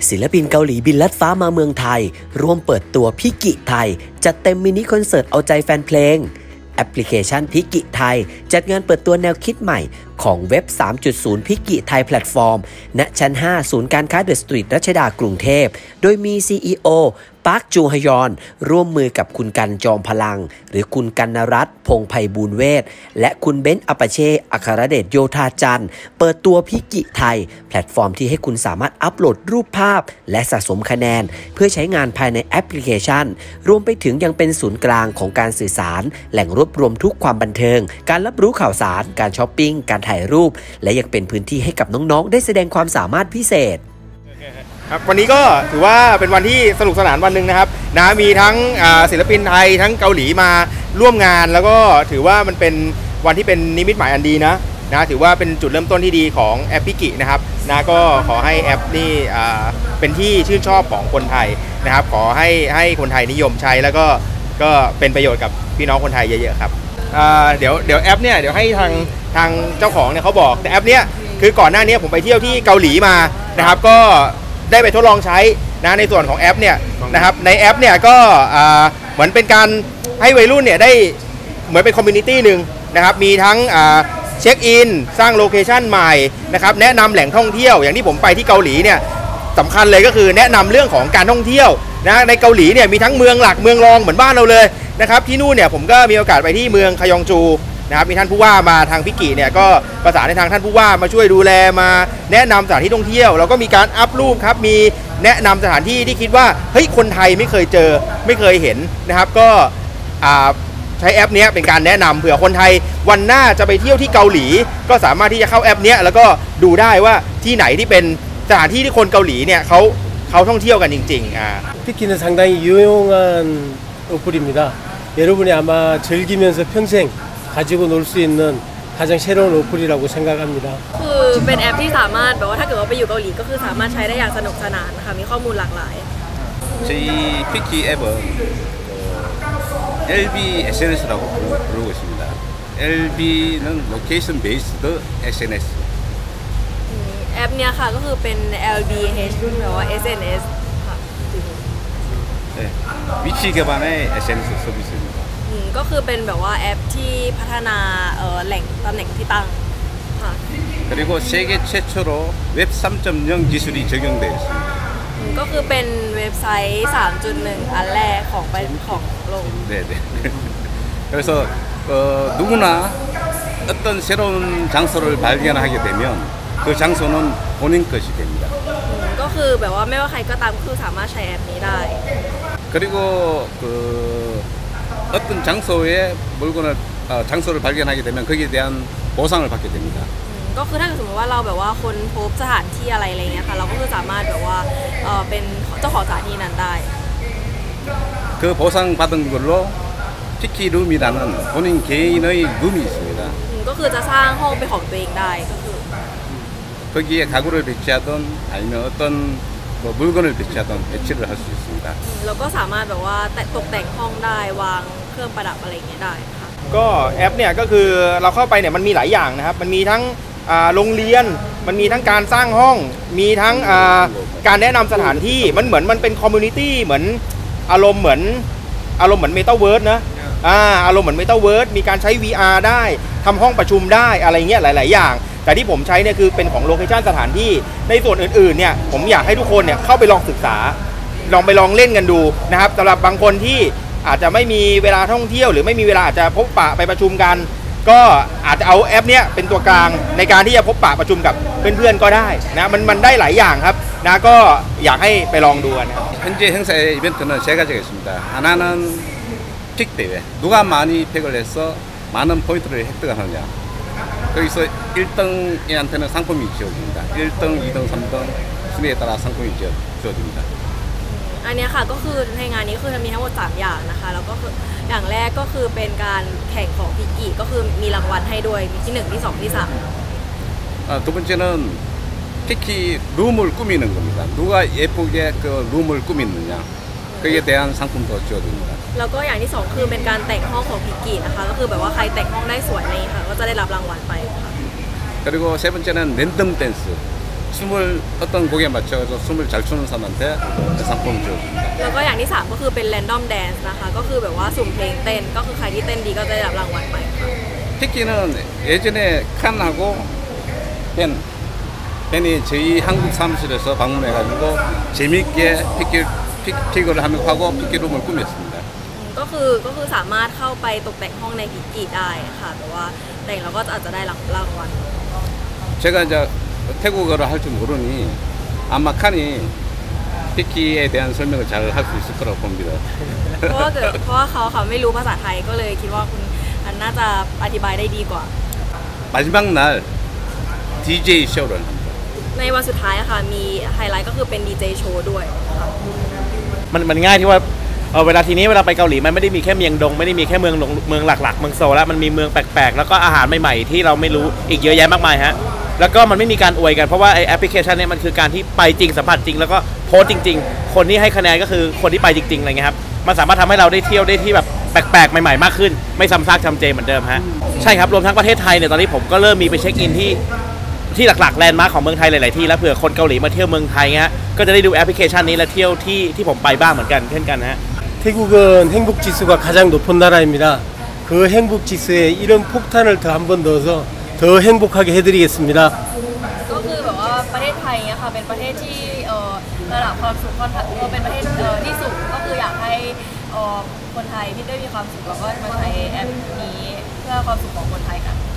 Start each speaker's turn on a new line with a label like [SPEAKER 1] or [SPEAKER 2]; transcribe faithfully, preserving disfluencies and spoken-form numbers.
[SPEAKER 1] ศิลปินเกาหลีบินลัดฟ้ามาเมืองไทยร่วมเปิดตัวพิกิไทยจัดเต็มมินิคอนเสิร์ตเอาใจแฟนเพลงแอปพลิเคชันพิกิไทยจัดงานเปิดตัวแนวคิดใหม่ของเว็บ สามจุดศูนย์ พิกิไทยแพลตฟอร์มณชั้น ห้า ศูนย์การค้าเดอะสตรีทรัชดากรุงเทพโดยมี ซี อี โอ ปาร์คจูฮยอนร่วมมือกับคุณกันจอมพลังหรือคุณกันนรัตน์พงษ์ไพบูลย์เวชและคุณเบนซ์อัปเช่อัครเดชโยธาจันทร์เปิดตัวพิกิไทยแพลตฟอร์มที่ให้คุณสามารถอัปโหลดรูปภาพและสะสมคะแนนเพื่อใช้งานภายในแอปพลิเคชันรวมไปถึงยังเป็นศูนย์กลางของการสื่อสารแหล่งรวบรวมทุกความบันเทิงการรับรู้ข่าวสารการช้อปปิ้งการถ่ายรูปและยังเป็นพื้นที่ให้กับน้องๆได้แสดงความสามารถพิเศษ
[SPEAKER 2] ครับวันนี้ก็ถือว่าเป็นวันที่สนุกสนานวันหนึ่งนะครับนะมีทั้งศิลปินไทยทั้งเกาหลีมาร่วมงานแล้วก็ถือว่ามันเป็นวันที่เป็นนิมิตหมายอันดีนะนะถือว่าเป็นจุดเริ่มต้นที่ดีของแอปพิกินะครับนะก็ขอให้แอปนี่เป็นที่ชื่นชอบของคนไทยนะครับขอให้ให้คนไทยนิยมใช้แล้วก็ก็เป็นประโยชน์กับพี่น้องคนไทยเยอะๆครับเดี๋ยวเดี๋ยวแอปเนี่ยเดี๋ยวให้ทางทางเจ้าของเนี่ยเขาบอกแต่แอปเนี้ยคือก่อนหน้านี้ผมไปเที่ยวที่เกาหลีมานะครับก็ได้ไปทดลองใช้นะในส่วนของแอปเนี่ยนะครับในแอปเนี่ยก็เหมือนเป็นการให้วัยรุ่นเนี่ยได้เหมือนเป็นคอมมูนิตี้หนึ่งนะครับมีทั้งเช็คอินสร้างโลเคชันใหม่นะครับแนะนำแหล่งท่องเที่ยวอย่างที่ผมไปที่เกาหลีเนี่ยสำคัญเลยก็คือแนะนำเรื่องของการท่องเที่ยวนะในเกาหลีเนี่ยมีทั้งเมืองหลักเมืองรองเหมือนบ้านเราเลยนะครับที่นู่นเนี่ยผมก็มีโอกาสไปที่เมืองคยองจูนะครับมีท่านผู้ว่ามาทางพิกิเนี่ยก็ประสานในทางท่านผู้ว่ามาช่วยดูแลมาแนะนำสถานที่ท่องเที่ยวแล้วก็มีการอัพรูปครับมีแนะนำสถานที่ที่คิดว่าเฮ้ยคนไทยไม่เคยเจอไม่เคยเห็นนะครับก็ใช้แอปนี้เป็นการแนะนำเผื่อคนไทยวันหน้าจะไปเที่ยวที่เกาหลีก็สามารถที่จะเข้าแอปนี้แล้วก็ดูได้ว่าที่ไหนที่เป็นสถานที่ที่คนเกาหลีเนี่ยเขาเขาท่องเที่ยวกันจริงๆอ่า
[SPEAKER 3] พิกิ는상당히유용한어플입니다 여러분이 아마 즐기면서 평생 가지고 놀 수 있는 가장 새로운 어플이라고 생각합니다.
[SPEAKER 4] คือเป็นแอปที่สามารถแบบว่าถ้าเกิดว่าไปอยู่เกาหลีก็คือสามารถใช้ได้อย่างสนุกสนานนะคะมีข้อมูลหลากหลาย
[SPEAKER 5] 저희 피키 앱은 엘비 에스엔에스라고 부르고 있습니다. 엘비는 로케이션 베이스드 에스엔에스.
[SPEAKER 4] แอปเนี้ยค่ะก็คือเป็น แอล บี เอช แปลว่า เอส เอ็น เอส ค่ะ
[SPEAKER 5] 네, 위치 개발의 에스엔에스 서비스입니다.
[SPEAKER 4] ก็คือเป็นแบบว่าแอปที่พัฒนาแหล่งตำแหน่งที่ตั้งค่ะ
[SPEAKER 5] 그리고 세계 최초로 웹 삼 점 영 기술이 적용되어 있습니다.
[SPEAKER 4] ก็คือเป็นเว็บไซต์ สามจุดหนึ่ง อันแรกของเป็นของโลก
[SPEAKER 5] 네네. 그래서 어, 누구나 어떤 새로운 장소를 발견하게 되면 그 장소는 본인 것이 됩니다.
[SPEAKER 4] ก็คือแบบว่าไม่ว่าใครก็ตามคือสามารถใช้แอปนี้ได้
[SPEAKER 5] 그리고 그 어떤 장소에 물건을 어, 장소를 발견하게 되면 거기에 대한 보상을 받게 됩니다.
[SPEAKER 4] ก็คือถ้าสมมติว่าเราแบบว่าคนพบสถานที่อะไรอะไรเงี้ยค่ะเราก็คือสามารถแบบว่าเออเป็นเจ้าของสถานที่นั้นได้
[SPEAKER 5] 그 보상 받은 걸로 피키룸이라는 본인 개인의 룸이 있습니다.
[SPEAKER 4] ก็คือจะสร้างห้องเป็นของตัวเองได้ก็คือ
[SPEAKER 5] 거기에 가구를 배치하든 아니면 어떤 뭐 물건을 배치하든 배치를 할 수 있습니다.
[SPEAKER 4] เราก็สามารถแบบว่าตกแต่งห้องได้วางเครื่องประดับอะไรเงี้ยได้ค่ะ
[SPEAKER 2] ก็แอปเนี่ยก็คือเราเข้าไปเนี่ยมันมีหลายอย่างนะครับมันมีทั้งโรงเรียนมันมีทั้งการสร้างห้องมีทั้งการแนะนำสถานที่มันเหมือนมันเป็นคอมมูนิตี้เหมือนอารมณ์เหมือนอารมณ์เหมือนเมตาเวิร์สนะอ่าอารมณ์เหมือนเมตาเวิร์สมีการใช้ วี อาร์ ได้ทำห้องประชุมได้อะไรเงี้ยหลายๆอย่างแต่ที่ผมใช้เนี่ยคือเป็นของโลเคชั่นสถานที่ในส่วนอื่นๆเนี่ยผมอยากให้ทุกคนเนี่ยเข้าไปลองศึกษาลองไปลองเล่นกันดูนะครับสำหรับบางคนที่อาจจะไม่มีเวลาท่องเที่ยวหรือไม่มีเวลาอาจจะพบปะไปประชุมกันก็อาจจะเอาแอปเนี้ยเป็นตัวกลางในการที่จะพบปะประชุมกับเพื่อนๆก็ได้นะมันมันได้หลายอย่างครับนะก็อยากให้ไปลองดูนะครับ
[SPEAKER 5] 현재 행사의 이벤트는 세 가지가 있습니다. 하나는 픽 대회. 누가 많이 픽을 해서 많은 포인트를 획득하느냐. 거기서 일 등한테는 상품이 지어집니다. 일 등, 이 등, 삼 등 순위에 따라 상품이 지어집니다.
[SPEAKER 4] อันนี้ค่ะก็คือในงานนี้คือมีทั้งหมดสามอย่างนะคะแล้วก็คืออย่างแรกก็คือเป็นการแข่งของพิกิก็คือมีรางวัลให้ด้วยมีที่หนึ่งที่สองที่สาม
[SPEAKER 5] 아, 두 번째는 피키 룸을 꾸미는 겁니다. 누가 예쁘게 그 룸을 꾸미느냐. 거기에 대한 상품도 지어집니다.
[SPEAKER 4] แล้วก็อย่างที่สองคือเป็นการแต่งห้องของพิกินะคะก็คือแบบว่าใครแต่งห้องได้สวยอะไรค่ะก็จะได้รับรางวัลไปค่ะ
[SPEAKER 5] 그리고 세 번째는 랜덤 댄스. 춤을 어떤 곡에 맞춰서 춤을 잘 추는 사람한테 상품을 주어줍니다.
[SPEAKER 4] แล้วก็อย่างที่สามก็คือเป็น random dance นะคะก็คือแบบว่าสุ่มเพลงเต้นก็คือใครที่เต้นดีก็จะได้รับรางวัลไปค่ะ
[SPEAKER 5] 피키는 예전에 칸하고 벤 벤이 저희 한국 사무실에서 방문해가지고 재밌게 피키 픽, 픽을 하면 하고 피키룸을 꾸몄습니다.
[SPEAKER 4] ก็คือก็คือสามารถเข้าไปตกแต่งห้องในพิกิได้ค่ะแต่ว่าแต่งแล้วก็อาจจะได้รางวัล
[SPEAKER 5] 제가 이제 태국어를 할 줄 모르니 아마 칸이 피키에 대한 설명을 잘 할 수 있을 거라고 봅니다.
[SPEAKER 4] เพราะว่าเกิดเพราะว่าเขาเขาไม่รู้ภาษาไทยก็เลยคิดว่าคุณอันน่าจะอธิบายได้ดีกว่า
[SPEAKER 5] 마지막 날 디제이 쇼를 합니다.
[SPEAKER 4] ในวันสุดท้ายอะค่ะมีไฮไลท์ก็คือเป็นดีเจโชว์ด้วยค่ะ
[SPEAKER 6] มันมันง่ายที่ว่าเออเวลาทีนี้เวลาไปเกาหลีมันไม่ได้มีแค่เมียงดงไม่ได้มีแค่เมืองหลวงเมืองหลักๆเมืองโซลแล้วมันมีเมืองแปลกๆแล้วก็อาหารใหม่ๆที่เราไม่รู้อีกเยอะแยะมากมายฮะแล้วก็มันไม่มีการอวยกันเพราะว่าไอแอปพลิเคชันนี้มันคือการที่ไปจริงสัมผัสจริงแล้วก็โพสต์จริงๆคนที่ให้คะแนนก็คือคนที่ไปจริงๆอะไรเงี้ยครับมันสามารถทำให้เราได้เที่ยวได้ที่แบบแปลกๆใหม่ๆมากขึ้นไม่ซ้ำซากจำเจเหมือนเดิมฮะใช่ครับรวมทั้งประเทศไทยเนี่ยตอนนี้ผมก็เริ่มมีไปเช็คอินที่ที่หลักๆแลนด์มาร์คของเมืองไทยหลายๆที่แล้วเผื่อคนเกาหลีมาเที่ยวเมืองไทยเงี้ยก็จะได้ดูแอปพลิเคชันนี้และเที่ยวที่ที่ผมไปบ้างเหมือนกันเช่นกันฮะ
[SPEAKER 3] 태국은 행복 지수가 가장 높은 나라입니다. 그 행복 지수에 이런 폭탄을 더 한 번 넣어서 더 행복하게 해드리겠습니다.
[SPEAKER 4] ก็คือแบบว่าประเทศไทยเนี่ยค่ะเป็นประเทศที่เอ่อระดับความสุขค่อนข้างเอ่อเป็นประเทศเอ่อที่สูงก็คืออยากให้เอ่อคนไทยที่ได้มีความสุขแล้วก็มาใช้แอปนี้เพื่อความสุขของคนไทยกัน